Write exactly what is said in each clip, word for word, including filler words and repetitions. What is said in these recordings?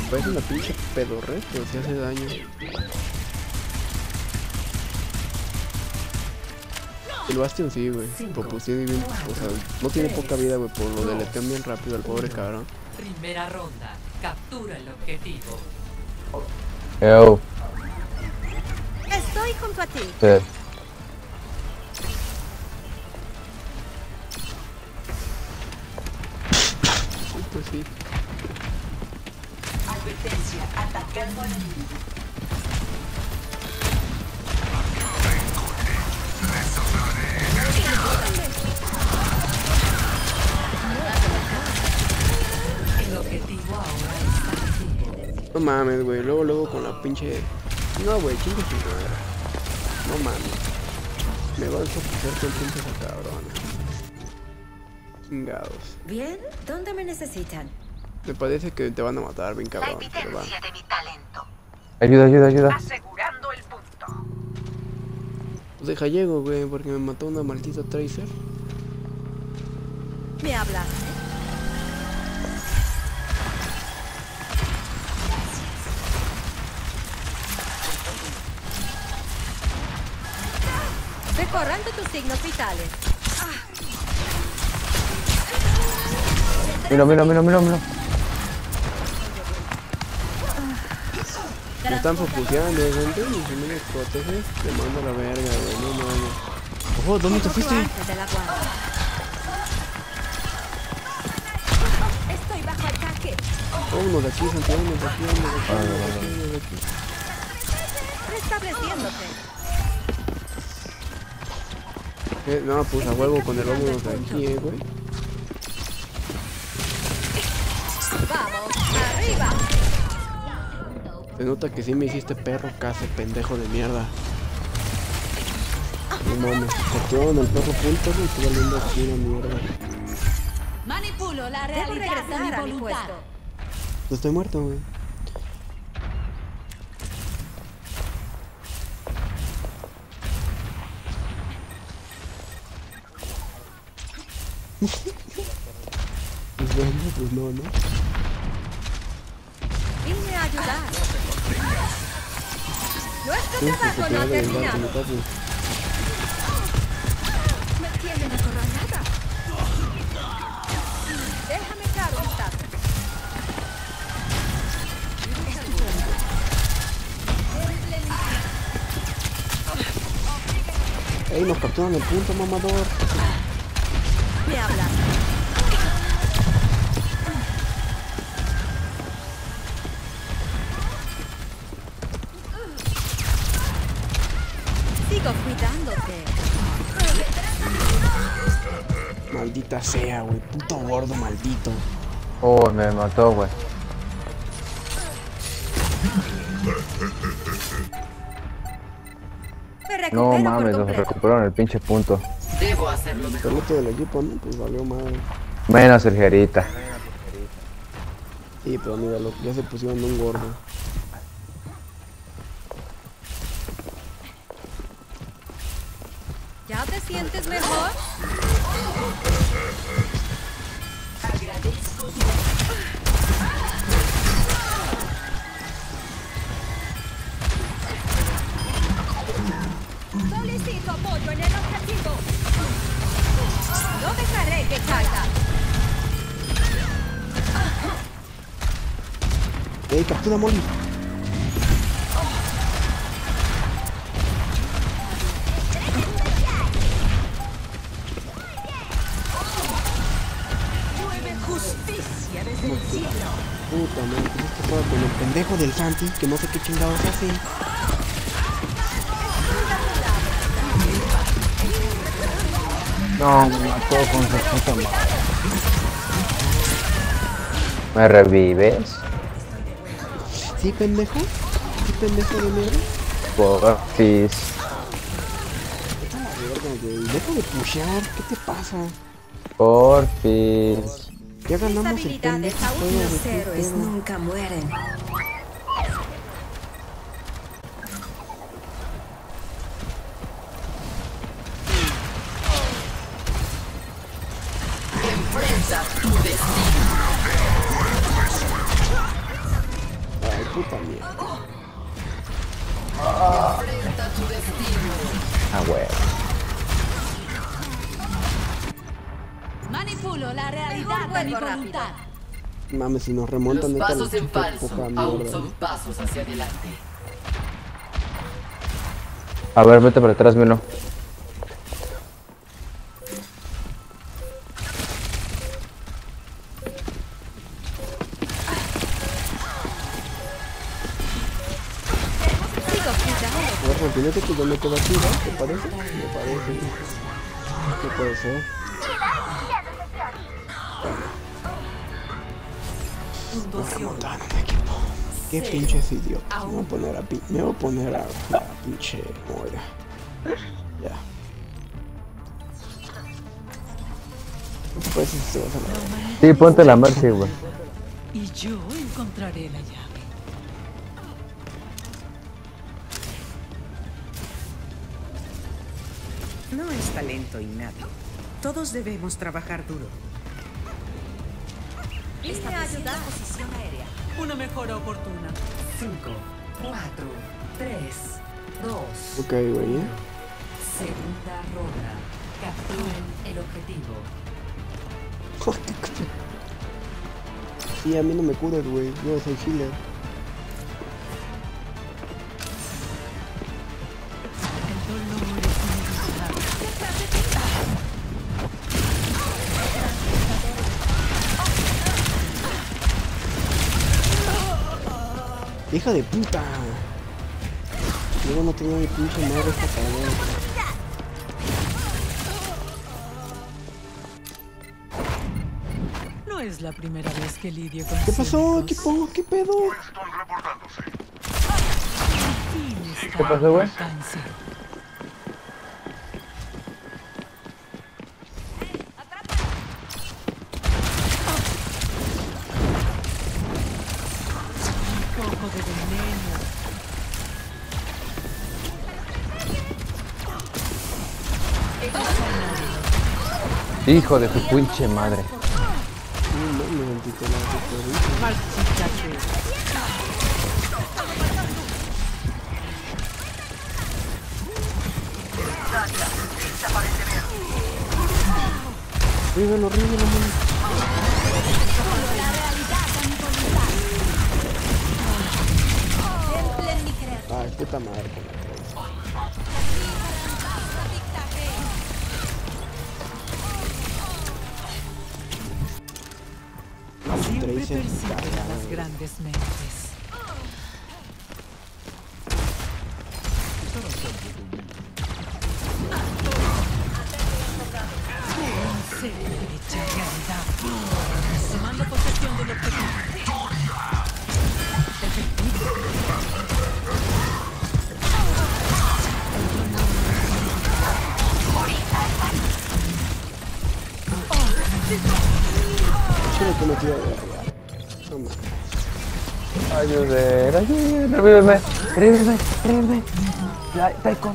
Parece una pinche pedorre, pero si hace daño. El Bastion sí, güey. Pues tiene bien, o sea, no tiene poca vida, güey, por lo deletean bien rápido al pobre cabrón. Primera ronda, captura el objetivo. Yo. Estoy junto a ti. Sí. Sí, pues sí. Advertencia, atacando al enemigo. El objetivo ahora está activo. No mames, güey. Luego, luego con la pinche. No, güey, chingo su madre. No mames. Me va a deshacer todo el tiempo esa cabrona. Chingados. Bien, ¿dónde me necesitan? Me parece que te van a matar bien cabrón, pero va. de mi talento. Ayuda, ayuda, ayuda. Asegurando el punto. Pues deja llego, güey, porque me mató una maldita Tracer. ¿Me hablaste? Recorrando tus signos vitales. Mira, mira, mira, mira, mira. Me están focuseando, gente, y si no me proteges, te mando a la verga, güey, no mames. Ojo, ¿dónde te fuiste? Ángel de la guardia. Estoy bajo ataque. Vámonos de aquí, Santiago, vámonos de aquí, vámonos de aquí, vámonos de aquí, vámonos de aquí. Restableciéndote. Eh, no, pues a huevo con el vámonos de aquí, eh, güey. Vamos, arriba. Se nota que sí me hiciste perro casi, pendejo de mierda. No mames, capturaron al perro punto, güey, y estoy valiendo aquí una mierda. Manipulo la realidad. Debo regresar a mi puesto. No estoy muerto, güey. Pues bueno, pues no, ¿no? Vine a ayudar. Nuestro Tienes que trabajo no copiar ha de verdad, terminado. papi. Me tienen acorralada. Déjame echar un vistazo. Ey, nos capturan el punto, mamador. Me hablas. Sigo cuidándote. Maldita sea, güey. Puto gordo maldito. Oh, me mató, güey. Me No recupero mames, por nos completo. recuperaron el pinche punto. Debo hacerlo mejor. Pelote del equipo, ¿no? Pues valió madre. Menos el Jerita. Sí, pero míralo, ya se pusieron un gordo. ¿Ya te sientes mejor? Solicito apoyo en el objetivo. No dejaré que caiga. ¡Ey, captura a Molly! Justicia desde el cielo. Puta madre, ¿qué es esto con el pendejo del Santi? Que no sé qué chingados hace. No, me mató con su puta madre. ¿Me revives? ¿Sí, pendejo? ¿Sí, pendejo de mierda? Porfis. Verga, güey. Deja de pushear, ¿qué te pasa? Porfis. Ya Mis ganamos el habilidades pendejo aún juego, los güey, qué héroes pedo. nunca mueren. Enfrenta tu destino. puta mierda. Ah, huevo. Manipulo la realidad a mi voluntad. Mames, si nos remontan Los neta pasos en puta falso poca aún mierda. son pasos hacia adelante. A ver, vete para atrás, Milo. Sigo cuidando. A ver, manténete que yo me quedo aquí, ¿no? ¿Te parece? Me parece. ¿Qué puede ser? Nos remontaron el equipo. Qué pinches idiotas. Me voy a poner a pi me voy a poner a la pinche Moira. Ya. ¿Qué te parece si te vas a la... Sí, ponte la Mercy, güey. Y yo encontraré la llave. No es talento innato. Todos debemos trabajar duro. Vine a ayudar. Posición aérea. Una mejora oportuna. Cinco, cuatro, tres, dos. Ok, güey, ¿eh? Segunda ronda. Capturen el objetivo. Sí, a mí no me cures, güey. Yo soy healer. El dolor es inevitable. ¡Hija de puta! Luego no tengo ni pinche madre esta cabrón. No es la primera vez que lidio con ¿Qué pasó, cínicos. equipo? ¿Qué pedo? Tienes ¿Qué pasó, güey? importancia. Un poco de veneno. Hijo de su pinche madre. No mames, maldito la recorrida. Maldita Rívelo, rívelo, man. Templen mi creación. Ay, puta madre, que me traes. Siempre Tracer, persigue a cagada, las güey. grandes mentes. Un ser hecha realidad. Tomando posesión del objetivo. Chile que me tira de arriba. No mames. Ayúdame, ayúdame, revíveme, revíveme, revíveme. Ya, Taiko.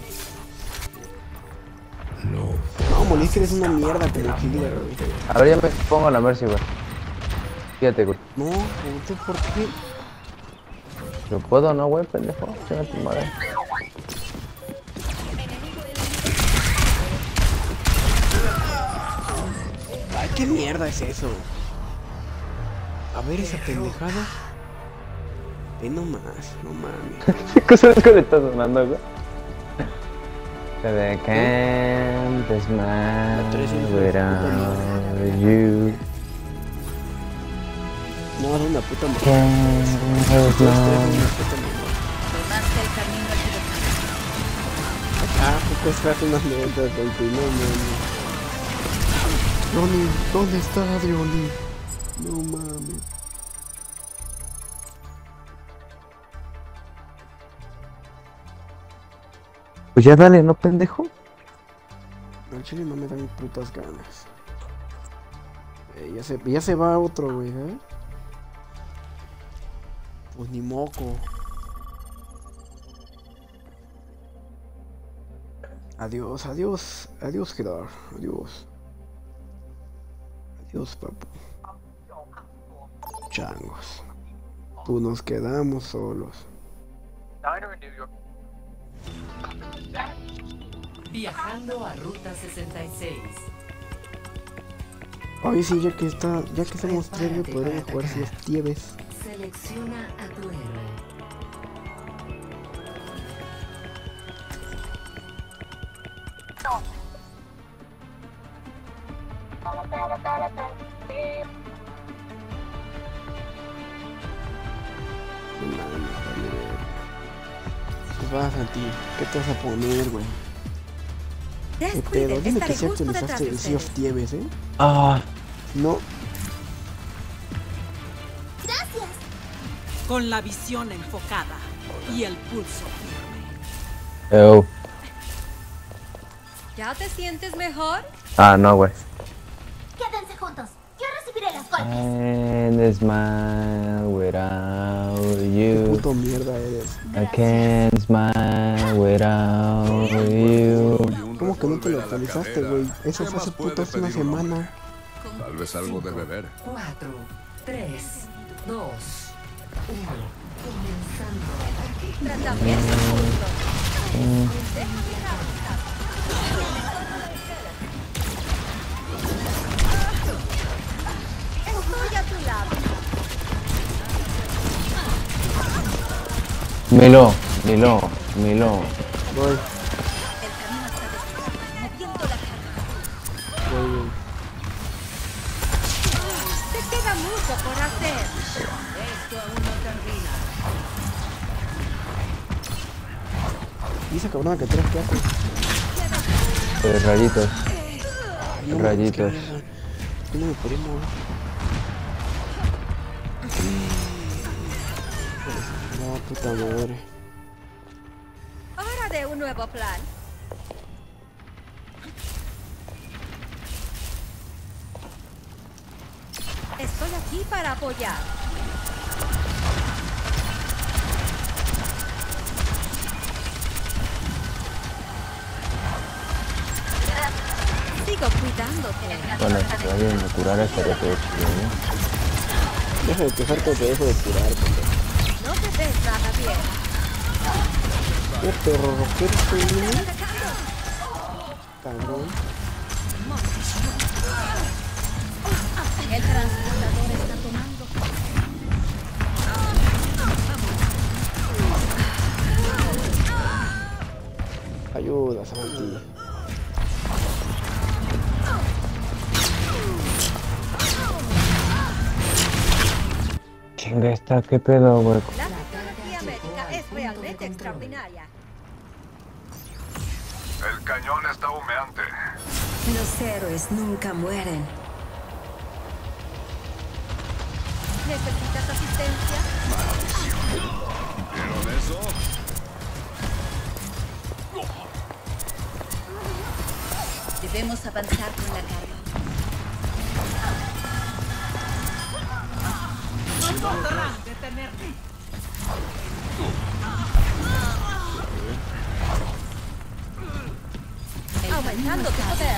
No, Molly, eres una mierda como healer, güey. A ver, ya me pongo la Mercy, güey. Fíjate, güey. No, puto, ¿por qué? Yo puedo, ¿no, güey, pendejo? Chinga tu madre. Ay, ¿qué mierda es eso? A ver esa pendejada. Eh, no más, no mames. ¿Qué cosa es que le estás sonando, güey? I can't smile tres es without you. No, es una puta mujer. Can't Tres, tres, smile. una puta mujer. Tomaste el camino equivocado. Ah, poco estás unas notas, Dolphy, no mames. Ronnie, ¿dónde estás, Ronnie? No mames. Pues ya dale, ¿no, pendejo? Al chile no me dan putas ganas. Eh, ya, se, ya se va otro, güey, ¿eh? Pues ni moco. Adiós, adiós, adiós, Gedar, adiós. Adiós, papu. Changos. Pues nos quedamos solos. Viajando a Ruta sesenta y seis. Ay, sí, ya que está, ya que somos tres, Prepárate podremos para jugar si atacar. los tieves. Selecciona a tu héroe. No mames, vale, verga. Pues vas, Santi, ¿qué te vas a poner, güey? ¿Qué pedo? Descuiden, Dime que estaré si justo detrás actualizaste de el Sea of ustedes. Thieves, ¿eh? Ah, No, Con la visión enfocada y el pulso firme. eu. ¿Ya te sientes mejor? Ah, no, güey. Quédense juntos. Yo recibiré las golpes. And smile without qué you. puto mierda eres. I can't smile without you. ¿Cómo que no te lo actualizaste, güey? Eso fue hace puto hace una semana. Tal vez algo de beber. cuatro, tres, dos, uno. Comenzando ataque. Tratamiento justo. Déjame avisar. Estoy a tu lado. Milo, Milo, Milo. Voy, El camino está despejado, moviendo la carga. voy, voy. Te queda mucho por hacer. Esto aún no termina. ¿Y esa cabrona que traes qué hace? Pues rayitos. Ay, no, Rayitos. es que mierda. Yo no me podía mover. No, puta madre. Hora de un nuevo plan. Estoy aquí para apoyar. Sigo cuidándote. Bueno, se vayan a curar hasta que te chile, Deja de quejarte o te dejo de curar, pendejo. No te ves nada bien. ¿Qué perro rockero estoy viendo? Cabrón. El transportador está tomando. Ayuda, Santi. Chinga esta, qué pedo, güey. La tecnología médica es realmente extraordinaria. El cañón está humeante. Los héroes nunca mueren. ¿Necesitas asistencia? ¿Vieron eso? Debemos avanzar con la carga. No podrán detenerme. Aumentando tu poder.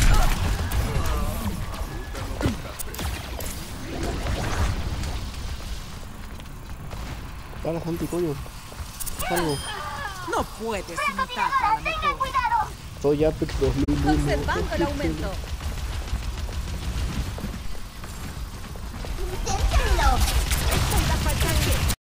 Dale, Santi, coño. Salgo. No puedes imitar a la mejor. Soy Apex dos mil uno. Observando el aumento.